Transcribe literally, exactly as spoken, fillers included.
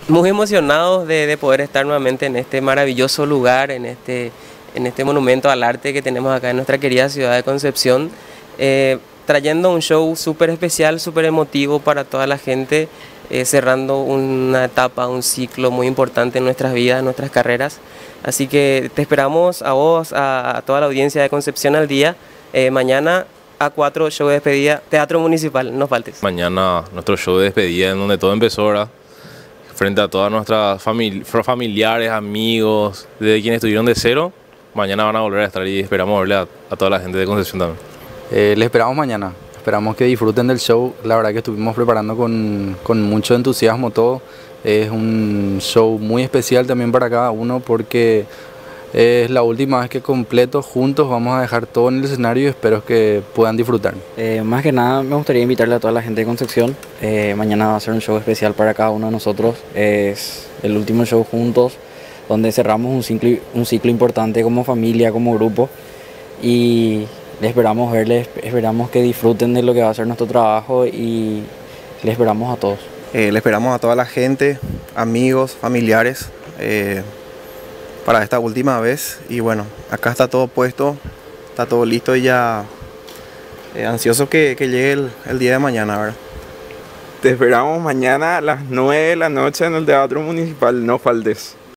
Muy emocionados de, de poder estar nuevamente en este maravilloso lugar, en este, en este monumento al arte que tenemos acá en nuestra querida ciudad de Concepción, eh, trayendo un show súper especial, súper emotivo para toda la gente, eh, cerrando una etapa, un ciclo muy importante en nuestras vidas, en nuestras carreras. Así que te esperamos a vos, a, a toda la audiencia de Concepción al Día, eh, mañana a cuatro, show de despedida, Teatro Municipal, no faltes. Mañana nuestro show de despedida en donde todo empezó, ¿verdad? Frente a todas nuestras famili familiares, amigos, de quienes estuvieron de cero, mañana van a volver a estar y esperamos verle a, a toda la gente de Concepción también. Eh, les esperamos mañana, esperamos que disfruten del show, la verdad que estuvimos preparando con, con mucho entusiasmo todo, es un show muy especial también para cada uno porque es la última vez que completo juntos vamos a dejar todo en el escenario y espero que puedan disfrutar. Eh, más que nada me gustaría invitarle a toda la gente de Concepción. Eh, mañana va a ser un show especial para cada uno de nosotros. Es el último show juntos donde cerramos un ciclo, un ciclo importante como familia, como grupo. Y les esperamos verles, esperamos que disfruten de lo que va a ser nuestro trabajo y les esperamos a todos. Eh, le esperamos a toda la gente, amigos, familiares. Eh, para esta última vez y bueno, acá está todo puesto, está todo listo y ya eh, ansioso que, que llegue el, el día de mañana, ¿verdad? Te esperamos mañana a las nueve de la noche en el Teatro Municipal, no faltes.